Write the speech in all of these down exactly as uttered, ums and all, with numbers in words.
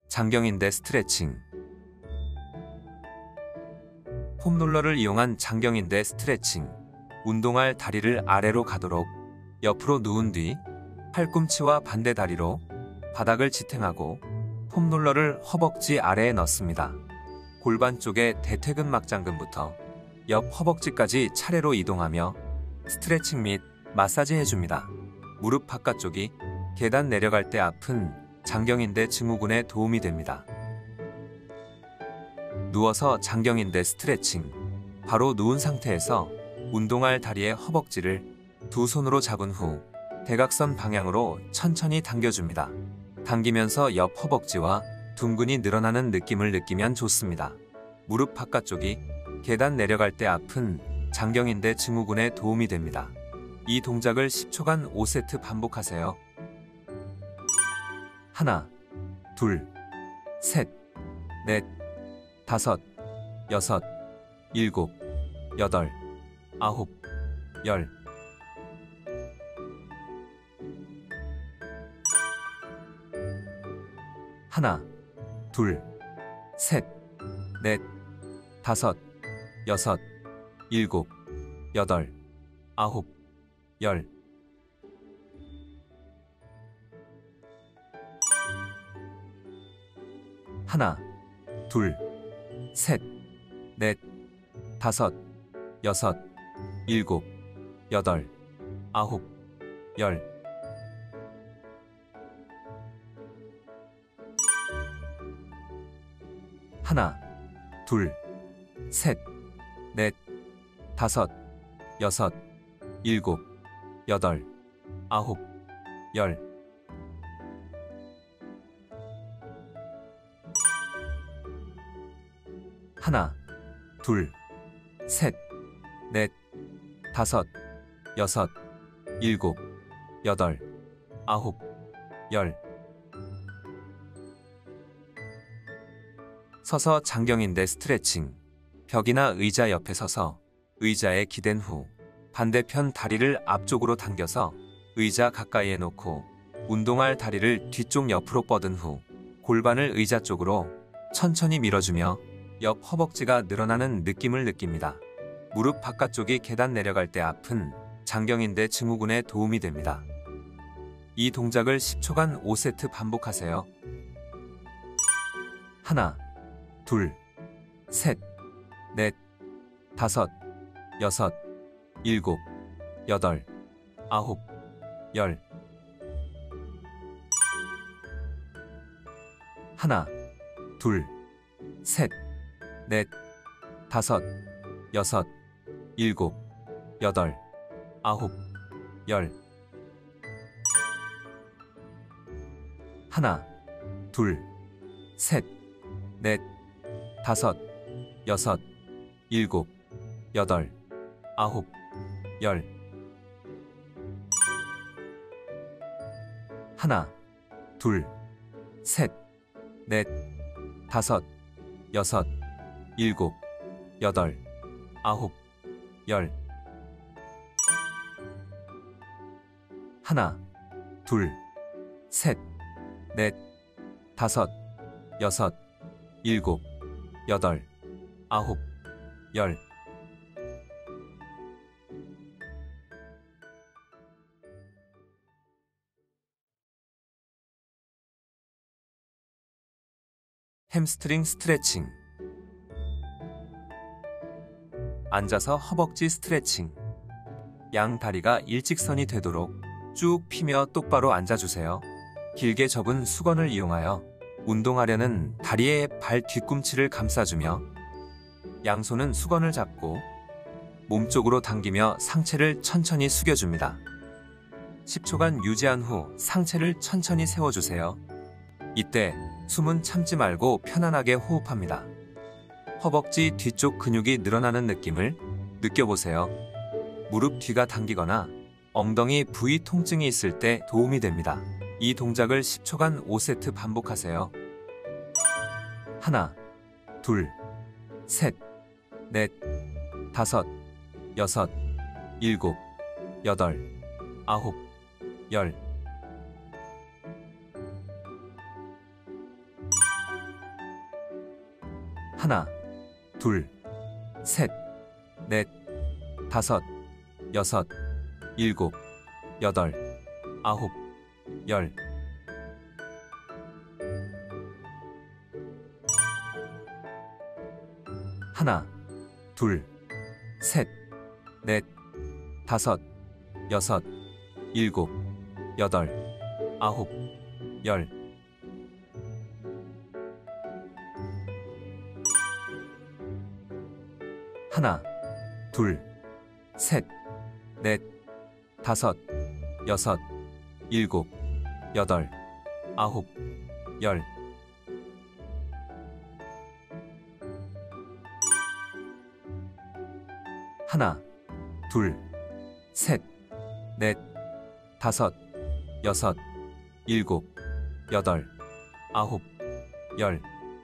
장경인대 스트레칭. 폼롤러를 이용한 장경인대 스트레칭. 운동할 다리를 아래로 가도록 옆으로 누운 뒤 팔꿈치와 반대 다리로 바닥을 지탱하고 폼롤러를 허벅지 아래에 넣습니다. 골반 쪽에 대퇴근 막장근부터 옆 허벅지까지 차례로 이동하며 스트레칭 및 마사지 해줍니다. 무릎 바깥쪽이 계단 내려갈 때 아픈 장경인대 증후군에 도움이 됩니다. 누워서 장경인대 스트레칭. 바로 누운 상태에서 운동할 다리의 허벅지를 두 손으로 잡은 후 대각선 방향으로 천천히 당겨줍니다. 당기면서 옆 허벅지와 둔근이 늘어나는 느낌을 느끼면 좋습니다. 무릎 바깥쪽이 계단 내려갈 때 아픈 장경인대 증후군에 도움이 됩니다. 이 동작을 십 초간 오 세트 반복하세요. 하나, 둘, 셋, 넷, 다섯, 여섯, 일곱, 여덟, 아홉, 열. 하나, 둘, 셋, 넷, 다섯, 여섯, 일곱, 여덟, 아홉, 열. 하나, 둘, 셋, 넷, 다섯, 여섯, 일곱, 여덟, 아홉, 열. 하나, 둘, 셋, 넷, 다섯, 여섯, 일곱, 여덟, 아홉, 열. 하나, 둘, 셋, 넷, 다섯, 여섯, 일곱, 여덟, 아홉, 열. 서서 장경인대 스트레칭. 벽이나 의자 옆에 서서 의자에 기댄 후 반대편 다리를 앞쪽으로 당겨서 의자 가까이에 놓고 운동할 다리를 뒤쪽 옆으로 뻗은 후 골반을 의자 쪽으로 천천히 밀어주며 옆 허벅지가 늘어나는 느낌을 느낍니다. 무릎 바깥쪽이 계단 내려갈 때 아픈 장경인대 증후군에 도움이 됩니다. 이 동작을 십 초간 오 세트 반복하세요. 하나, 둘, 셋, 넷, 다섯, 여섯, 일곱, 여덟, 아홉, 열. 하나, 둘, 셋, 넷, 다섯, 여섯, 일곱, 여덟, 아홉, 열. 하나, 둘, 셋, 넷, 다섯, 여섯, 일곱, 여덟, 아홉, 열. 하나, 둘, 셋, 넷, 다섯, 여섯, 일곱, 여덟, 아홉, 열. 하나, 둘, 셋, 넷, 다섯, 여섯, 일곱, 여덟, 아홉, 열. 햄스트링 스트레칭. 앉아서 허벅지 스트레칭. 양 다리가 일직선이 되도록 쭉 펴며 똑바로 앉아주세요. 길게 접은 수건을 이용하여 운동하려는 다리의 발 뒤꿈치를 감싸주며 양손은 수건을 잡고 몸쪽으로 당기며 상체를 천천히 숙여줍니다. 십 초간 유지한 후 상체를 천천히 세워주세요. 이때 숨은 참지 말고 편안하게 호흡합니다. 허벅지 뒤쪽 근육이 늘어나는 느낌을 느껴보세요. 무릎 뒤가 당기거나 엉덩이 부위 통증이 있을 때 도움이 됩니다. 이 동작을 십 초간 오 세트 반복하세요. 하나, 둘, 셋, 넷, 다섯, 여섯, 일곱, 여덟, 아홉, 열. 하나, 둘, 셋, 넷, 다섯, 여섯, 일곱, 여덟, 아홉, 열. 하나, 둘, 셋, 넷, 다섯, 여섯, 일곱, 여덟, 아홉, 열. 하나, 둘, 셋, 넷, 다섯, 여섯, 일곱, 여덟, 아홉, 열. 하나, 둘, 셋, 넷, 다섯, 여섯, 일곱, 여덟, 아홉, 열.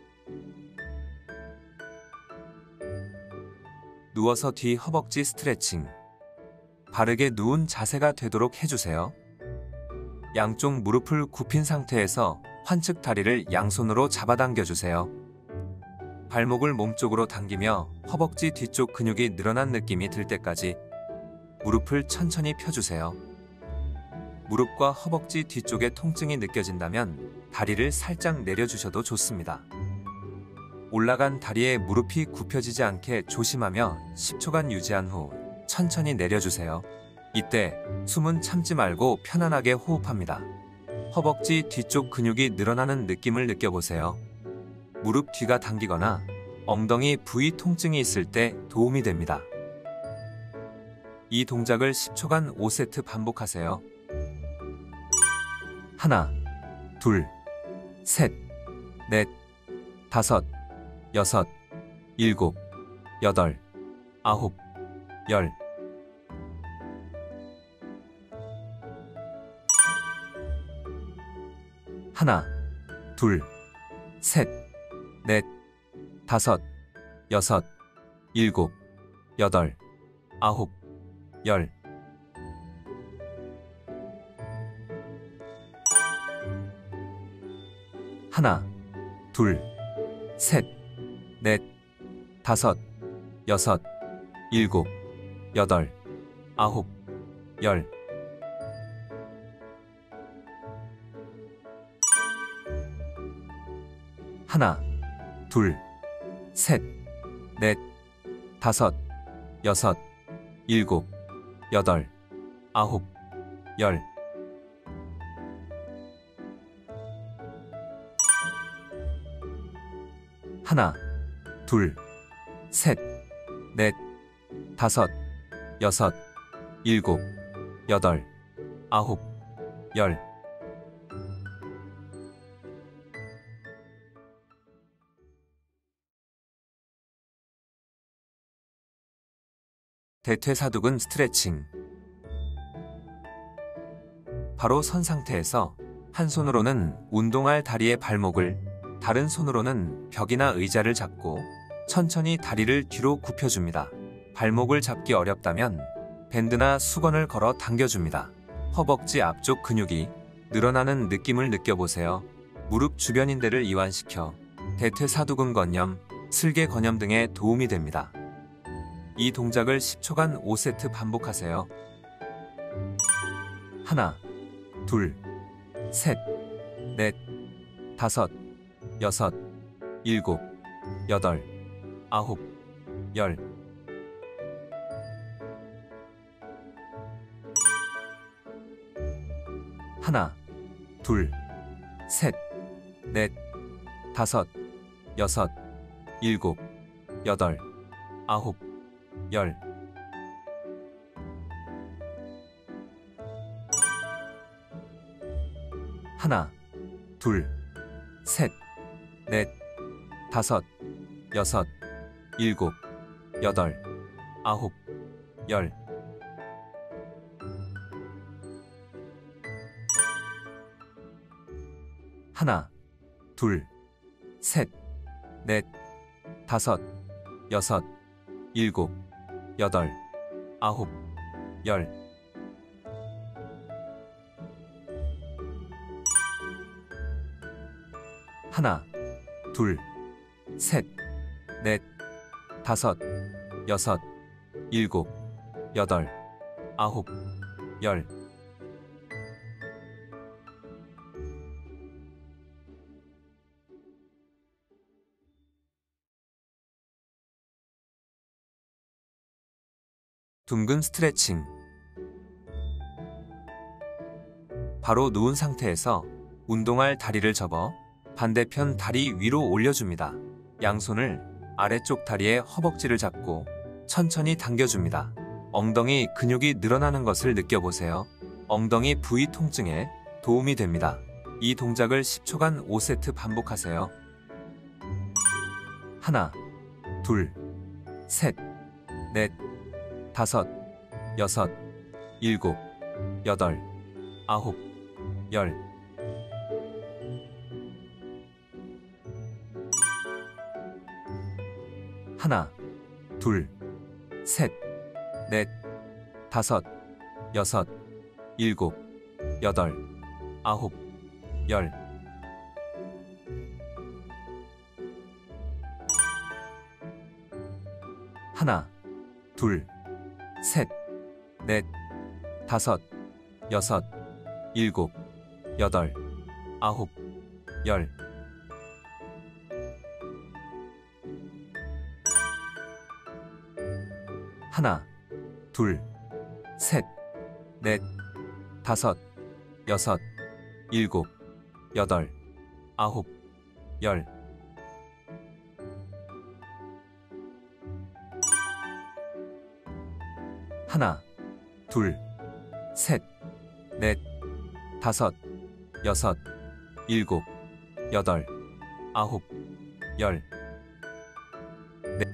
누워서 뒤 허벅지 스트레칭. 바르게 누운 자세가 되도록 해주세요. 양쪽 무릎을 굽힌 상태에서 환측 다리를 양손으로 잡아당겨주세요. 발목을 몸쪽으로 당기며 허벅지 뒤쪽 근육이 늘어난 느낌이 들 때까지 무릎을 천천히 펴주세요. 무릎과 허벅지 뒤쪽에 통증이 느껴진다면 다리를 살짝 내려주셔도 좋습니다. 올라간 다리에 무릎이 굽혀지지 않게 조심하며 십 초간 유지한 후 천천히 내려주세요. 이때 숨은 참지 말고 편안하게 호흡합니다. 허벅지 뒤쪽 근육이 늘어나는 느낌을 느껴보세요. 무릎 뒤가 당기거나 엉덩이 부위 통증이 있을 때 도움이 됩니다. 이 동작을 십 초간 오 세트 반복하세요. 하나, 둘, 셋, 넷, 다섯, 여섯, 일곱, 여덟, 아홉, 열. 하나, 둘, 셋, 넷, 다섯, 여섯, 일곱, 여덟, 아홉, 열. 하나, 둘, 셋, 넷, 다섯, 여섯, 일곱, 여덟, 아홉, 열. 하나, 둘, 셋, 넷, 다섯, 여섯, 일곱, 여덟, 아홉, 열. 하나, 둘, 셋, 넷, 다섯, 여섯, 일곱, 여덟, 아홉, 열. 대퇴사두근 스트레칭. 바로 선 상태에서 한 손으로는 운동할 다리의 발목을, 다른 손으로는 벽이나 의자를 잡고 천천히 다리를 뒤로 굽혀줍니다. 발목을 잡기 어렵다면 밴드나 수건을 걸어 당겨줍니다. 허벅지 앞쪽 근육이 늘어나는 느낌을 느껴보세요. 무릎 주변 인대를 이완시켜 대퇴사두근 건염, 슬개 건염 등에 도움이 됩니다. 이 동작을 십 초간 오 세트 반복하세요. 하나, 둘, 셋, 넷, 다섯, 여섯, 일곱, 여덟, 아홉, 열. 하나, 둘, 셋, 넷, 다섯, 여섯, 일곱, 여덟, 아홉, 열. 하나, 둘, 셋, 넷, 다섯, 여섯, 일곱, 여덟, 아홉, 열. 하나, 둘, 셋, 넷, 다섯, 여섯, 일곱, 여덟, 아홉, 열. 하나, 둘, 셋, 넷, 다섯, 여섯, 일곱, 여덟, 아홉, 열. 둥근 스트레칭. 바로 누운 상태에서 운동할 다리를 접어 반대편 다리 위로 올려줍니다. 양손을 아래쪽 다리의 허벅지를 잡고 천천히 당겨줍니다. 엉덩이 근육이 늘어나는 것을 느껴보세요. 엉덩이 부위 통증에 도움이 됩니다. 이 동작을 십 초간 오 세트 반복하세요. 하나, 둘, 셋, 넷, 다섯, 여섯, 일곱, 여덟, 아홉, 열. 하나, 둘, 셋, 넷, 다섯, 여섯, 일곱, 여덟, 아홉, 열. 하나, 둘, 셋, 넷, 다섯, 여섯, 일곱, 여덟, 아홉, 열. 하나, 둘, 셋, 넷, 다섯, 여섯, 일곱, 여덟, 아홉, 열. 하나, 둘, 셋, 넷, 다섯, 여섯, 일곱, 여덟, 아홉, 열. 넷.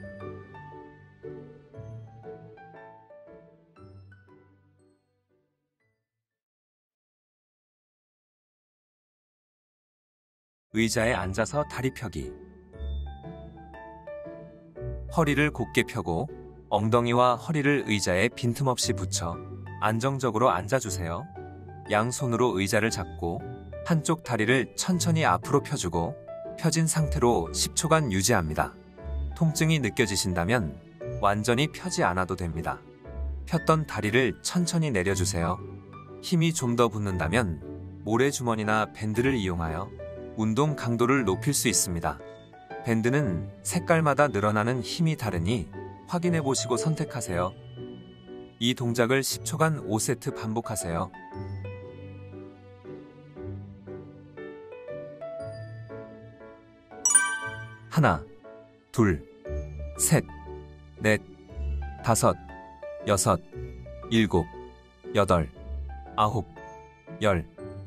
의자에 앉아서 다리 펴기. 허리를 곧게 펴고 엉덩이와 허리를 의자에 빈틈없이 붙여 안정적으로 앉아주세요. 양손으로 의자를 잡고 한쪽 다리를 천천히 앞으로 펴주고 펴진 상태로 십 초간 유지합니다. 통증이 느껴지신다면 완전히 펴지 않아도 됩니다. 폈던 다리를 천천히 내려주세요. 힘이 좀 더 붙는다면 모래주머니나 밴드를 이용하여 운동 강도를 높일 수 있습니다. 밴드는 색깔마다 늘어나는 힘이 다르니 확인해 보시고 선택하세요. 이 동작을 십 초간 오 세트 반복하세요. 하나, 둘, 셋, 넷, 다섯, 여섯, 일곱, 여덟, 아홉, 열.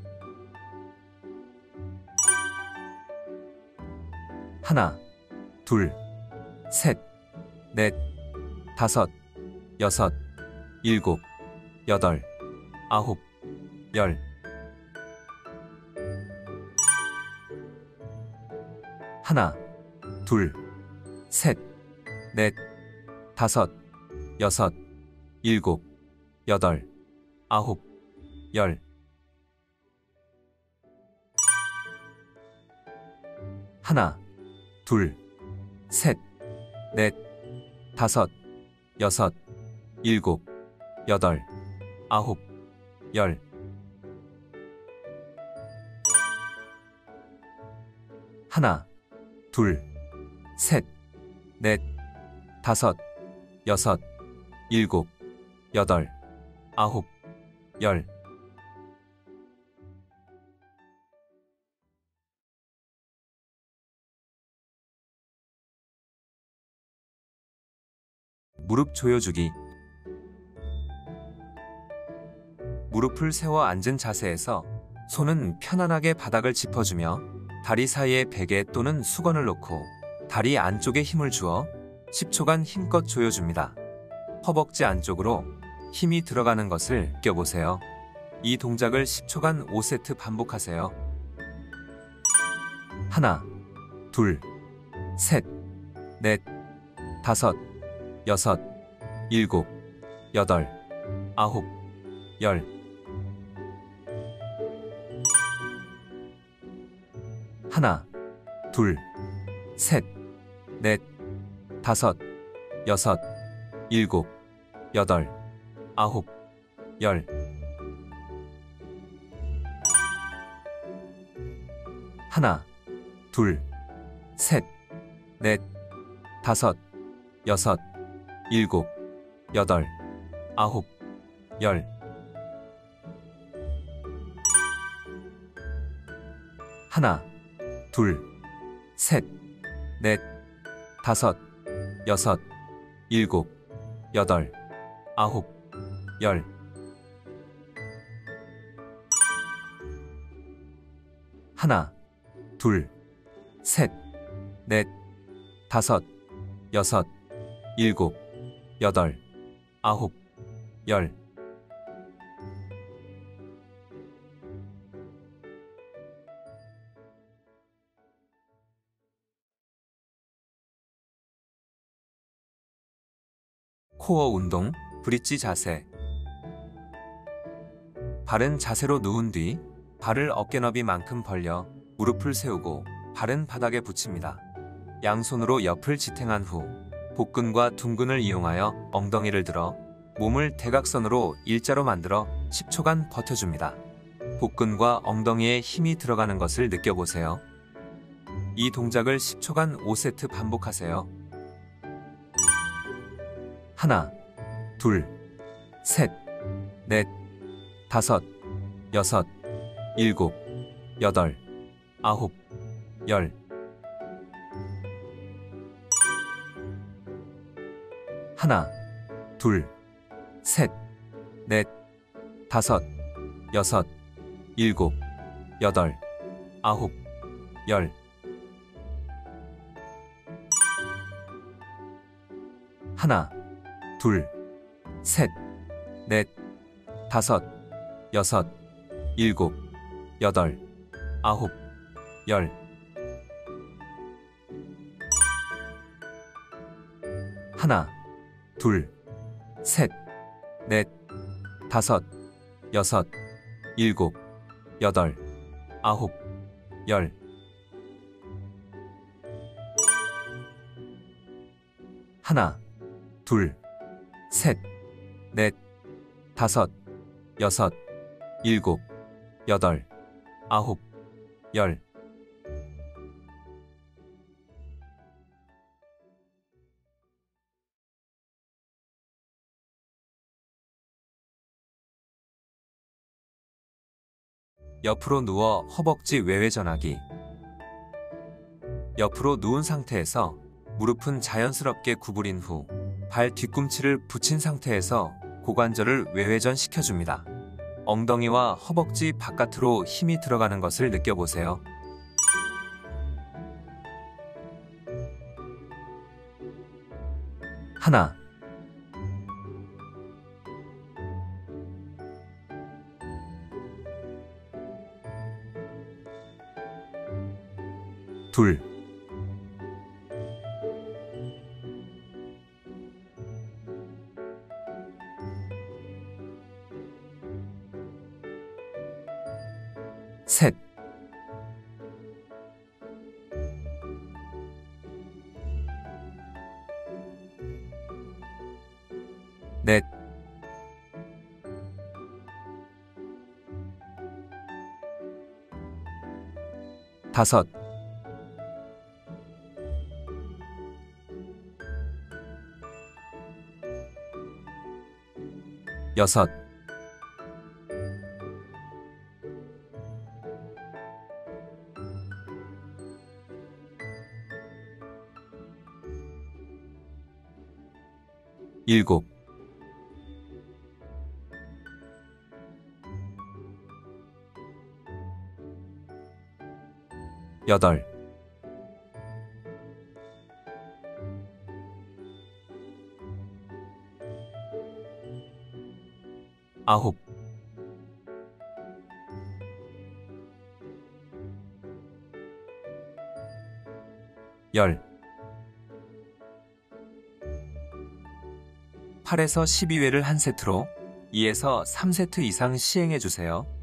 하나, 둘, 셋, 넷, 다섯, 여섯, 일곱, 여덟, 아홉, 열. 하나, 둘, 셋, 넷, 다섯, 여섯, 일곱, 여덟, 아홉, 열. 하나, 둘, 셋, 넷, 다섯, 여섯, 일곱, 여덟, 아홉, 열. 하나, 둘, 셋, 넷, 다섯, 여섯, 일곱, 여덟, 아홉, 열. 무릎 조여주기. 무릎을 세워 앉은 자세에서 손은 편안하게 바닥을 짚어주며 다리 사이에 베개 또는 수건을 놓고 다리 안쪽에 힘을 주어 십 초간 힘껏 조여줍니다. 허벅지 안쪽으로 힘이 들어가는 것을 느껴보세요. 이 동작을 십 초간 오 세트 반복하세요. 하나, 둘, 셋, 넷, 다섯, 여섯, 일곱, 여덟, 아홉, 열. 하나, 둘, 셋, 넷, 다섯, 여섯, 일곱, 여덟, 아홉, 열. 하나, 둘, 셋, 넷, 다섯, 여섯, 일곱, 여덟, 아홉, 열. 하나, 둘, 셋, 넷, 다섯, 여섯, 일곱, 여덟, 아홉, 열. 하나, 둘, 셋, 넷, 다섯, 여섯, 일곱, 여덟, 아홉, 열. 코어 운동, 브릿지 자세. 바른 자세로 누운 뒤 발을 어깨 너비만큼 벌려 무릎을 세우고 발은 바닥에 붙입니다. 양손으로 옆을 지탱한 후 복근과 둔근을 이용하여 엉덩이를 들어 몸을 대각선으로 일자로 만들어 십 초간 버텨줍니다. 복근과 엉덩이에 힘이 들어가는 것을 느껴보세요. 이 동작을 십 초간 오 세트 반복하세요. 하나, 둘, 셋, 넷, 다섯, 여섯, 일곱, 여덟, 아홉, 열. 하나, 둘, 셋, 넷, 다섯, 여섯, 일곱, 여덟, 아홉, 열. 하나, 둘, 셋, 넷, 다섯, 여섯, 일곱, 여덟, 아홉, 열. 하나, 둘, 셋, 넷, 다섯, 여섯, 일곱, 여덟, 아홉, 열. 하나, 둘, 셋, 넷, 다섯, 여섯, 일곱, 여덟, 아홉, 열. 옆으로 누워 허벅지 외회전하기. 옆으로 누운 상태에서 무릎은 자연스럽게 구부린 후 발 뒤꿈치를 붙인 상태에서 고관절을 외회전 시켜줍니다. 엉덩이와 허벅지 바깥으로 힘이 들어가는 것을 느껴보세요. 하나, 둘, 셋, 넷, 다섯, 여섯, 일곱, 여덟, 아홉, 열. 팔에서 십이 회를 한 세트로 이에서 삼 세트 이상 시행해주세요.